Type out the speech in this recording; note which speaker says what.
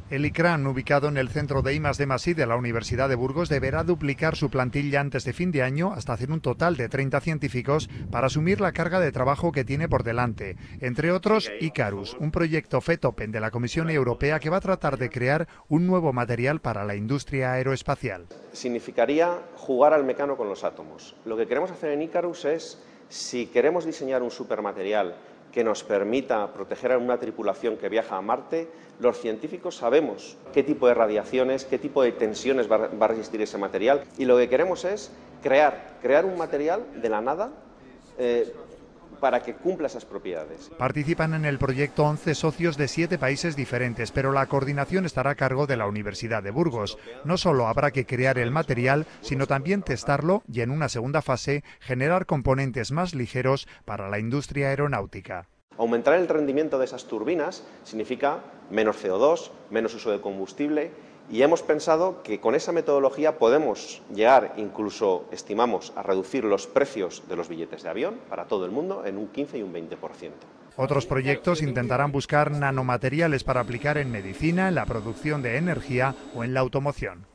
Speaker 1: El ICRAN, ubicado en el centro de I+D+I de la Universidad de Burgos, deberá duplicar su plantilla antes de fin de año hasta hacer un total de 30 científicos para asumir la carga de trabajo que tiene por delante. Entre otros, Icarus, un proyecto FET-Open de la Comisión Europea que va a tratar de crear un nuevo material para la industria aeroespacial.
Speaker 2: Significaría jugar al mecano con los átomos. Lo que queremos hacer en Icarus es, si queremos diseñar un supermaterial que nos permita proteger a una tripulación que viaja a Marte, los científicos sabemos qué tipo de radiaciones, qué tipo de tensiones va a resistir ese material, y lo que queremos es crear un material de la nada para que cumpla esas propiedades.
Speaker 1: Participan en el proyecto 11 socios de 7 países diferentes, pero la coordinación estará a cargo de la Universidad de Burgos. No solo habrá que crear el material, sino también testarlo y, en una segunda fase, generar componentes más ligeros para la industria aeronáutica.
Speaker 2: Aumentar el rendimiento de esas turbinas significa menos CO2, menos uso de combustible, y hemos pensado que con esa metodología podemos llegar, incluso estimamos, a reducir los precios de los billetes de avión para todo el mundo en un 15 y un 20%.
Speaker 1: Otros proyectos intentarán buscar nanomateriales para aplicar en medicina, en la producción de energía o en la automoción.